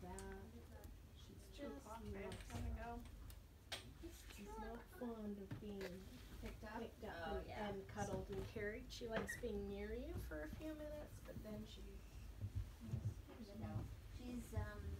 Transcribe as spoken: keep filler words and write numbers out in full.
that. She's Two just o'clock, not, babe. Wanna go? she's not fond of being Picked up? picked up Oh, and, yeah. and cuddled and carried. She likes being near you for a few minutes, but then she Here's a note. She's, um,